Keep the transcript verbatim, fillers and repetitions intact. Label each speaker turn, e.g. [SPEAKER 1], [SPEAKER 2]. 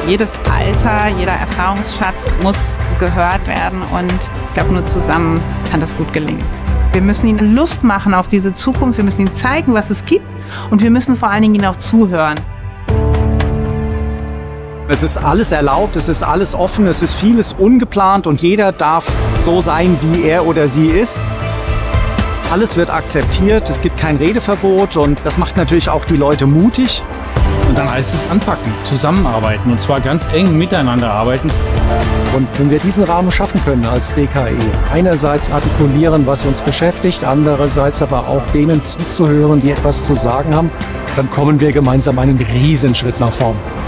[SPEAKER 1] Jedes Alter, jeder Erfahrungsschatz muss gehört werden und ich glaube, nur zusammen kann das gut gelingen.
[SPEAKER 2] Wir müssen ihnen Lust machen auf diese Zukunft, wir müssen ihnen zeigen, was es gibt und wir müssen vor allen Dingen ihnen auch zuhören.
[SPEAKER 3] Es ist alles erlaubt, es ist alles offen, es ist vieles ungeplant und jeder darf so sein, wie er oder sie ist. Alles wird akzeptiert, es gibt kein Redeverbot und das macht natürlich auch die Leute mutig.
[SPEAKER 4] Und dann heißt es anpacken, zusammenarbeiten und zwar ganz eng miteinander arbeiten.
[SPEAKER 5] Und wenn wir diesen Rahmen schaffen können als D K E, einerseits artikulieren, was uns beschäftigt, andererseits aber auch denen zuzuhören, die etwas zu sagen haben, dann kommen wir gemeinsam einen Riesenschritt nach vorn.